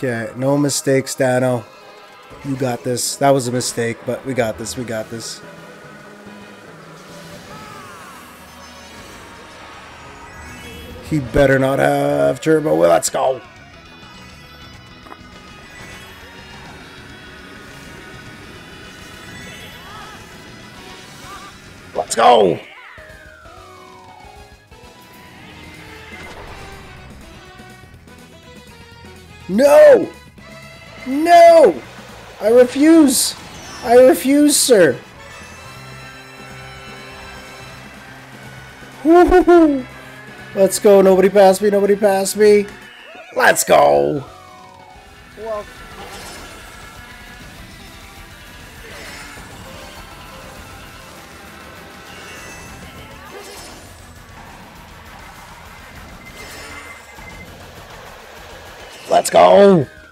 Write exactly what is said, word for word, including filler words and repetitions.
Okay, no mistakes, Dano. You got this. That was a mistake, but we got this. We got this. He better not have turbo. Well, let's go. Let's go. No! No! I refuse! I refuse, sir! Woo-hoo-hoo. Let's go, nobody pass me, nobody pass me! Let's go! Well, let's go!